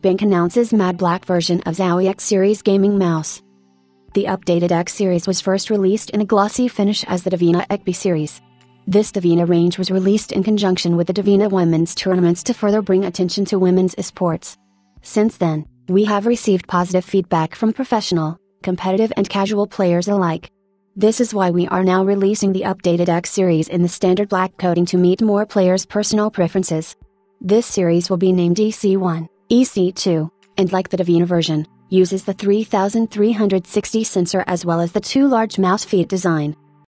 BINC announces matte black version of Zowie X Series gaming mouse. The updated X Series was first released in a glossy finish as the Divina XP series. This Divina range was released in conjunction with the Divina Women's Tournaments to further bring attention to women's esports. Since then, we have received positive feedback from professional, competitive and casual players alike. This is why we are now releasing the updated X Series in the standard black coating to meet more players' personal preferences. This series will be named EC1, EC2, and like the Divina version, uses the 3360 sensor as well as the two large mouse feet design.